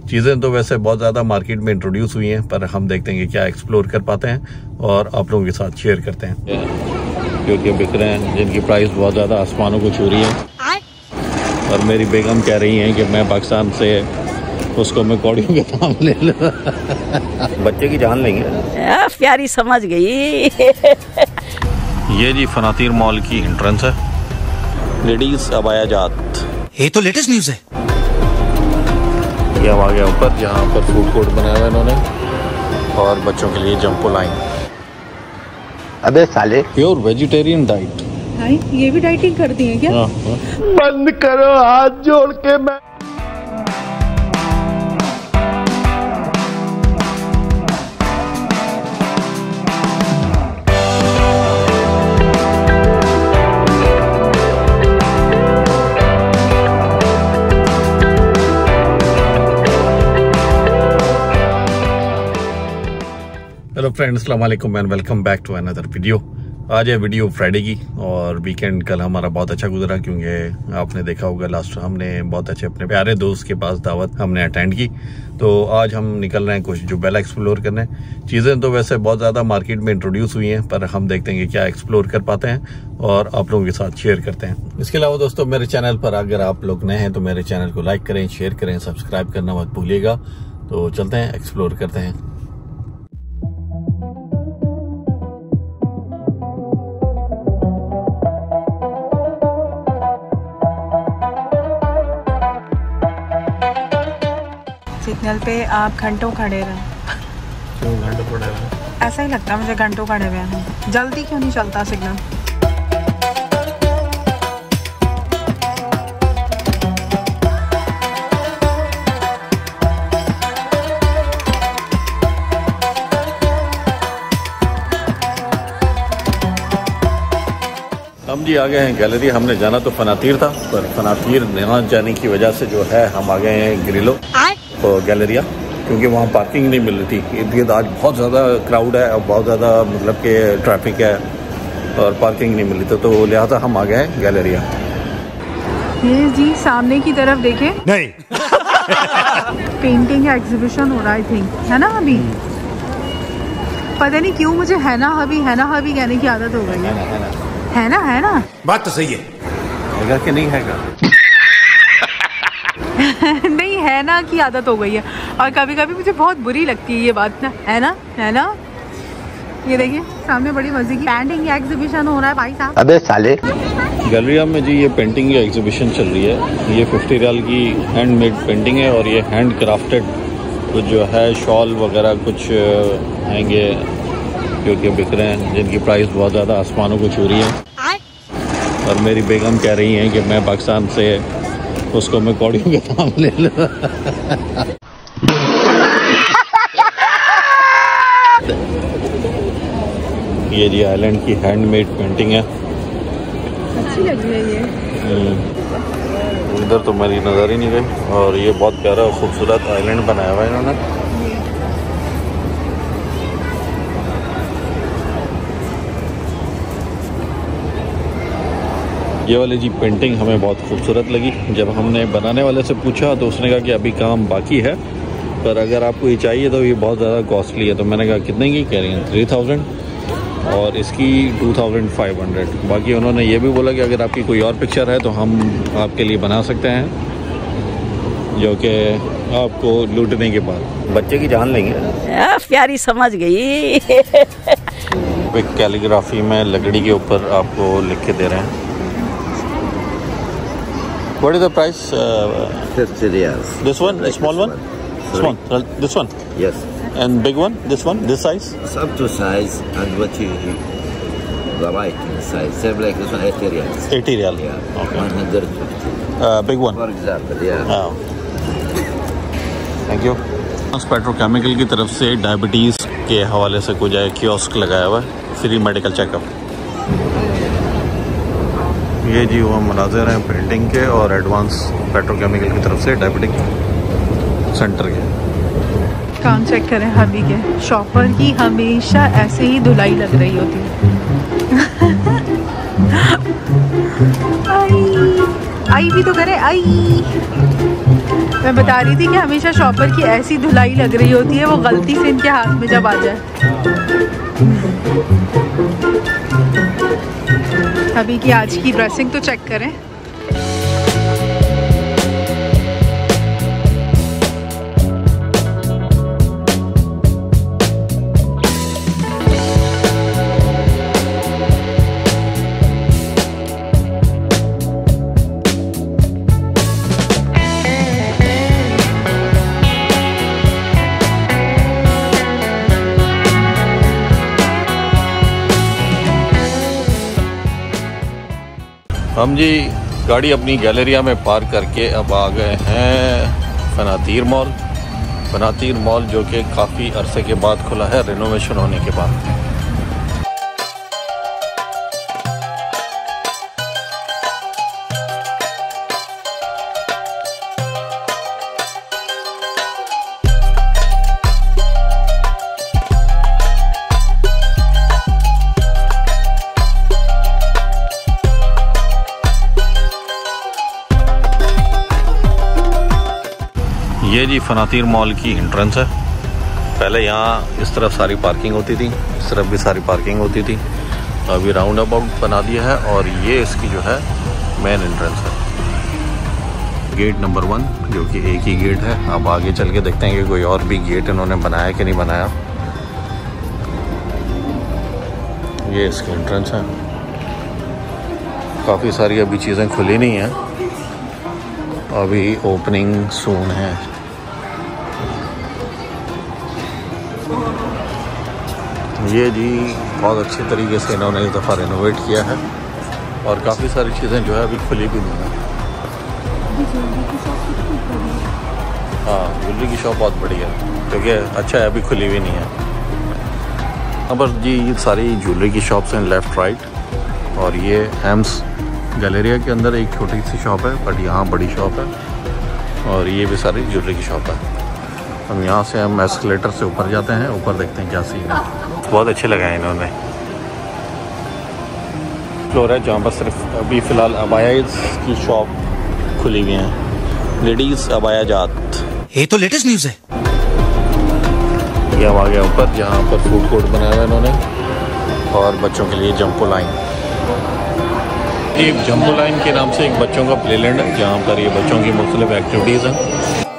चीज़ें तो वैसे बहुत ज़्यादा मार्केट में इंट्रोड्यूस हुई हैं, पर हम देखते हैं कि क्या एक्सप्लोर कर पाते हैं और आप लोगों के साथ शेयर करते हैं। क्योंकि बिक रहे हैं जिनकी प्राइस बहुत ज़्यादा आसमानों को छू रही है। और मेरी बेगम कह रही हैं कि मैं पाकिस्तान से उसको मैं कौड़ियों के दाम ले लूं। बच्चे की जान लेंगे। प्यारी समझ गई। ये जी फनातीर मॉल की एंट्रेंस है। लेडीज अबाया जात, ये तो लेटेस्ट न्यूज़ है। ये हम आ गए ऊपर जहाँ पर फूड कोर्ट बनाया हुआ इन्होंने और बच्चों के लिए जंपो लाइन। अबे साले, प्योर वेजिटेरियन डाइट। ये भी डाइटिंग करती हैं क्या? बंद करो हाथ जोड़ के। मैं हेलो फ्रेंड्स, अस्सलाम वालेकुम and welcome back to another video. आज है वीडियो फ्राइडे की और वीकेंड कल हमारा बहुत अच्छा गुजरा, क्योंकि आपने देखा होगा लास्ट हमने बहुत अच्छे अपने प्यारे दोस्त के पास दावत हमने अटेंड की। तो आज हम निकल रहे हैं कुछ जुबैला एक्सप्लोर करने। चीज़ें तो वैसे बहुत ज़्यादा मार्केट में इंट्रोड्यूस हुई हैं, पर हम देखते हैं कि क्या एक्सप्लोर कर पाते हैं और आप लोगों के साथ शेयर करते हैं। इसके अलावा दोस्तों, मेरे चैनल पर अगर आप लोग नए हैं तो मेरे चैनल को लाइक करें, शेयर करें, सब्सक्राइब करना मत भूलिएगा। तो चलते हैं, एक्सप्लोर करते हैं। सिग्नल पे आप घंटों खड़े रहे। क्यों घंटों खड़े रहे? ऐसा ही लगता है मुझे, घंटों खड़े हुए हैं। जल्दी क्यों नहीं चलता सिग्नल? हम जी आ गए हैं गैलरी। हमने जाना तो फनातीर था, पर फनातीर ना जाने की वजह से जो है हम आ गए हैं ग्रिलो और गैलरिया, क्योंकि वहाँ पार्किंग नहीं मिल रही थी। इर्द गिर्द आज बहुत ज़्यादा क्राउड है और बहुत ज़्यादा मतलब कि ट्रैफिक है और पार्किंग नहीं मिल रही, तो लिहाजा हम आ गए हैं गैलरिया। ये जी सामने की तरफ देखे, नहीं। पेंटिंग का एग्जीबिशन हो रहा है, आई थिंक, है ना? अभी पता नहीं क्यों मुझे है ना हबी कहने की आदत हो गई है ना। बात तो सही है। हैगा कि नहीं हैगा? नहीं, है ना की आदत हो गई है और कभी कभी मुझे बहुत बुरी लगती है ये बात ना। है ना। ये देखिए सामने बड़ी मजे की पेंटिंग एग्जीबिशन हो रहा है भाई साहब। अबे साले, गैलरिया में जी ये पेंटिंग की एग्जीबिशन चल रही है। ये 50 रियाल की हैंडमेड पेंटिंग है और ये हैंड क्राफ्टेड कुछ जो है शॉल वगैरह कुछ आएंगे जो कि बिक रहे हैं, जिनकी प्राइस बहुत ज़्यादा आसमानों को छू रही है। और मेरी बेगम कह रही हैं कि मैं पाकिस्तान से उसको मैं कौड़ियों के दाम ले लूं। ये जी आइलैंड की हैंडमेड पेंटिंग है। अच्छी लग रही है ये। इधर तो मेरी नज़र ही नहीं गई। और ये बहुत प्यारा और खूबसूरत आइलैंड बनाया हुआ है इन्होंने। ये वाली जी पेंटिंग हमें बहुत खूबसूरत लगी। जब हमने बनाने वाले से पूछा तो उसने कहा कि अभी काम बाकी है, पर अगर आपको ये चाहिए तो ये बहुत ज़्यादा कॉस्टली है। तो मैंने कहा कितने की? कह रही हैं 3000 और इसकी 2500। बाकी उन्होंने ये भी बोला कि अगर आपकी कोई और पिक्चर है तो हम आपके लिए बना सकते हैं, जो कि आपको लूटने के बाद बच्चे की जान लेंगे। प्यारी समझ गई। एक कैलीग्राफी में लकड़ी के ऊपर आपको लिख के दे रहे हैं। What is the price? 50 riyals. This one, a small one? Sorry? Small. This one? Yes. And big one? This one? This size? It's up to size and what you the right size. Same like this one, 80 riyals. 80 riyal. Yeah. Okay. 150. Big one. For example, yeah. Thank you. Petrochemical की तरफ से diabetes के हवाले से कुछ kiosk लगाया हुआ है, फ्री मेडिकल चेकअप। ये जी वो मनाज़िर हैं पेंटिंग के और एडवांस पेट्रोकेमिकल की तरफ से डायबिटिक सेंटर के। काम चेक करें हबी के। शॉपर की हमेशा ऐसे ही धुलाई लग रही होती है। आई भी तो करे, आई मैं बता रही थी कि हमेशा शॉपर की ऐसी धुलाई लग रही होती है, वो गलती से इनके हाथ में जब आ जाए। अभी की आज की ड्रेसिंग तो चेक करें। हम जी गाड़ी अपनी गैलरिया में पार्क करके अब आ गए हैं फनातीर मॉल। फनातीर मॉल जो कि काफ़ी अरसे के बाद खुला है, रिनोवेशन होने के बाद। ये जी फनातीर मॉल की एंट्रेंस है। पहले यहाँ इस तरफ सारी पार्किंग होती थी, इस तरफ भी सारी पार्किंग होती थी। अभी राउंड अबाउट बना दिया है और ये इसकी जो है मेन एंट्रेंस है। गेट नंबर 1 जो कि एक ही गेट है। अब आगे चल के देखते हैं कि कोई और भी गेट इन्होंने बनाया कि नहीं बनाया। ये इसकी एंट्रेंस है। काफ़ी सारी अभी चीज़ें खुली नहीं हैं, अभी ओपनिंग सून है। ये जी बहुत अच्छे तरीके से इन्होंने इस दफ़ा रेनोवेट किया है और काफ़ी सारी चीज़ें जो है अभी खुली भी नहीं है। हाँ, ज्वेलरी की शॉप बहुत बड़ी है क्योंकि अच्छा है, अभी खुली भी नहीं है। यहाँ पर जी सारी ज्वेलरी की शॉप्स हैं लेफ़्ट राइट। और ये हेम्स गैलरिया के अंदर एक छोटी सी शॉप है, बट यहाँ बड़ी शॉप है और ये भी सारी ज्वेलरी की शॉप है। हम यहाँ से हम एस्केलेटर से ऊपर जाते हैं, ऊपर देखते हैं क्या सीन है। बहुत अच्छे लगाए इन्होंने। फ्लोर है जहाँ पर सिर्फ अभी फ़िलहाल अबायाज की शॉप खुली हुई हैं, लेडीज़ अबाया जात। ये तो लेटेस्ट न्यूज़ है। ये हम आ गए ऊपर जहाँ पर फूड कोर्ट बनाया हुआ है इन्होंने और बच्चों के लिए जंपो लाइन। एक जंबो लाइन के नाम से एक बच्चों का प्लेलैंड है जहाँ पर ये बच्चों की मुख्तलिफ एक्टिविटीज़ हैं।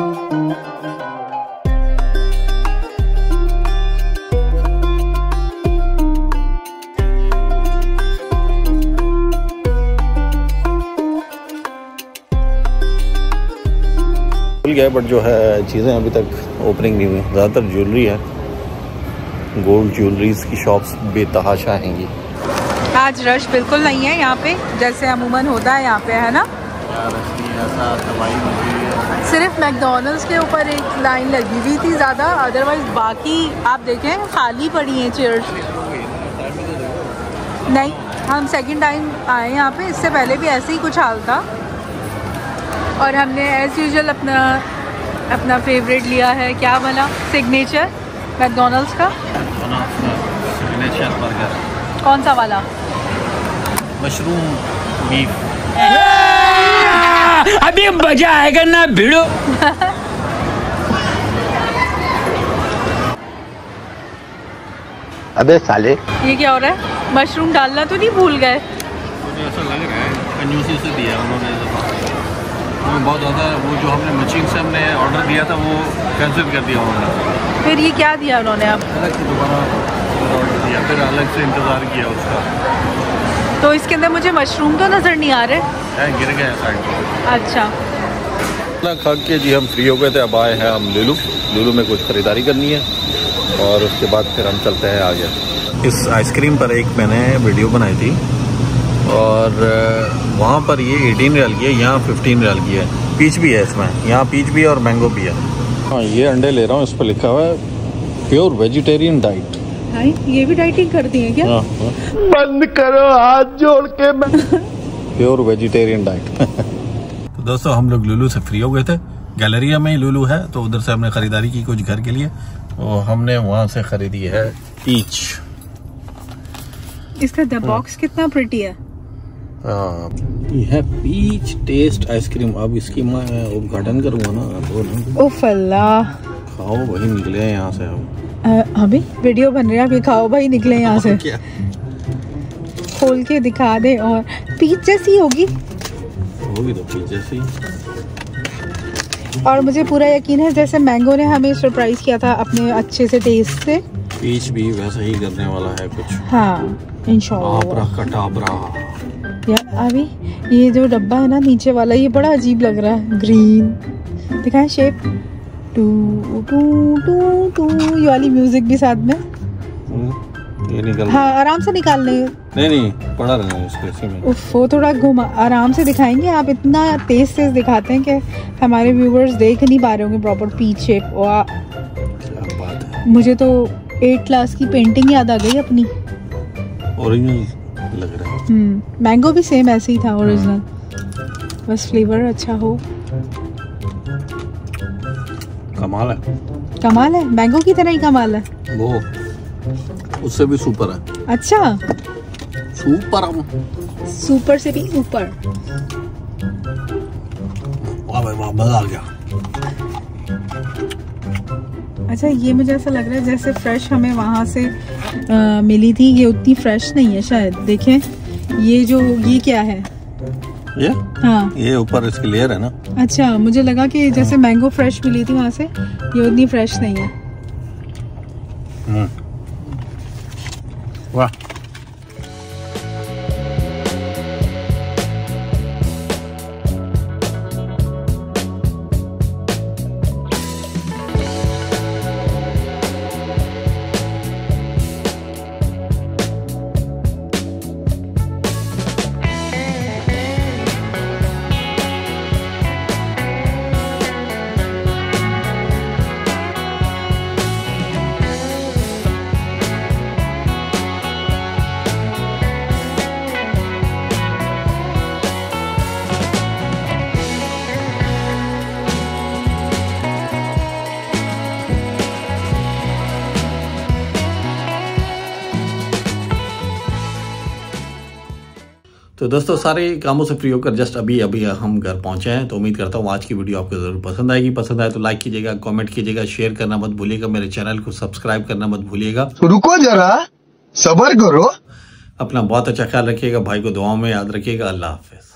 खुल गया बट जो है चीज़ें अभी तक ओपनिंग नहीं हुई। ज़्यादातर ज्वेलरी है, गोल्ड ज्वेलरीज की शॉप्स बेतहाशा हैंगी। आज रश बिल्कुल नहीं है यहाँ पे, जैसे अमूमन होता है यहाँ पे, है ना। सिर्फ मैकडॉनल्ड्स के ऊपर एक लाइन लगी हुई थी ज़्यादा, अदरवाइज बाकी आप देखें खाली पड़ी हैं चेयर्स। नहीं, हम सेकंड टाइम आए यहाँ पे, इससे पहले भी ऐसे ही कुछ हाल था और हमने एज़ यूजुअल अपना फेवरेट लिया है। क्या वाला? सिग्नेचर मैकडॉनल्ड्स का सिग्नेचर बर्गर। कौन सा वाला? Mushroom beef. अभी मजा आएगा ना भिड़ो। अबे साले, ये क्या हो रहा है? मशरूम डालना तो नहीं भूल गए? मुझे ऐसा लग रहा है कंजूसी से दिया उन्होंने। हमें बहुत ज़्यादा वो जो हमने मशीन से हमने ऑर्डर दिया था वो कैंसिल कर दिया उन्होंने। फिर ये क्या दिया उन्होंने? अब अलग से दोबारा ऑर्डर दिया, फिर अलग से इंतज़ार किया उसका। तो इसके अंदर मुझे मशरूम तो नज़र नहीं आ रहे। गिर गया साइड। अच्छा, खा के जी हम फ्री हो गए थे। अब आए हैं हम लुलू में कुछ ख़रीदारी करनी है और उसके बाद फिर हम चलते हैं आगे। इस आइसक्रीम पर एक मैंने वीडियो बनाई थी और वहाँ पर ये 18 रियाल की है, यहाँ 15 रियाल की है। पीच भी है इसमें, यहाँ पीच भी है और मैंगो भी है। हाँ, ये अंडे ले रहा हूँ, इस पर लिखा हुआ है प्योर वेजिटेरियन डाइट। ये भी डाइटिंग करती है क्या? हाँ। बंद करो हाथ जोड़ के। Pure vegetarian diet. तो दोस्तों हम लोग लुलू से फ्री हो गए थे। गैलरिया में ही लुलू है तो उधर से हमने खरीदारी की कुछ घर के लिए। तो हमने वहाँ से खरीदी है पीच। इसका द बॉक्स कितना प्रिटी है। हाँ, ये है पीच टेस्ट आइसक्रीम। अब इसकी मैं उद्घाटन करूंगा ना तो ना। उफ अल्लाह, खाओ वही निकले हैं यहाँ से। अभी वीडियो बन रहा है, अभी खाओ भाई निकले यहाँ से। क्या खोल के दिखा दे। और पीच जैसी होगी तो पीच जैसी। और मुझे पूरा यकीन है जैसे मैंगो ने हमें सरप्राइज किया था अपने अच्छे से टेस्ट से, पीच भी वैसा ही करने वाला है कुछ। हाँ इंशाल्लाह। आबरा कटाबरा। यार अभी ये जो डब्बा है ना नीचे वाला, ये बड़ा अजीब लग रहा है। ग्रीन दिखाएं शेप, टू टू टू टू, ये वाली म्यूजिक भी साथ में। ये निकल। हाँ आराम से निकाल लें। नहीं पड़ा रहना इसके इसी में। उफ, वो थोड़ा घुमा, आराम से दिखाएंगे। आप इतना तेज दिखाते हैं कि हमारे व्यूवर्स देख नहीं पा रहे होंगे प्रॉपर पीच शेप। वाह क्या बात है। मुझे तो 8th क्लास की पेंटिंग याद आ गई अपनी। ओरिजिनल लग रहा है। मैंगो भी सेम ऐसे ही था ओरिजिनल, बस फ्लेवर अच्छा हो। कमाल है। कमाल है, मैंगो की तरह ही कमाल है। वो उससे भी सुपर है। अच्छा सुपर से भी ऊपर। वाह भाई वाह, मजा आ गया। अच्छा ये मुझे ऐसा लग रहा है जैसे फ्रेश हमें वहाँ से मिली थी, ये उतनी फ्रेश नहीं है शायद। देखें ये जो, ये क्या है? ये हाँ ये ऊपर इसकी लेयर है ना। अच्छा मुझे लगा कि जैसे मैंगो फ्रेश मिली थी वहाँ से, ये उतनी फ्रेश नहीं है। वाह। तो दोस्तों सारे कामों से फ्री होकर जस्ट अभी हम घर पहुंचे हैं। तो उम्मीद करता हूँ आज की वीडियो आपको जरूर पसंद आएगी। पसंद आए तो लाइक कीजिएगा, कमेंट कीजिएगा, शेयर करना मत भूलिएगा, मेरे चैनल को सब्सक्राइब करना मत भूलिएगा। रुको जरा सब्र करो। अपना बहुत अच्छा ख्याल रखिएगा, भाई को दुआओं में याद रखिएगा। अल्लाह हाफिज।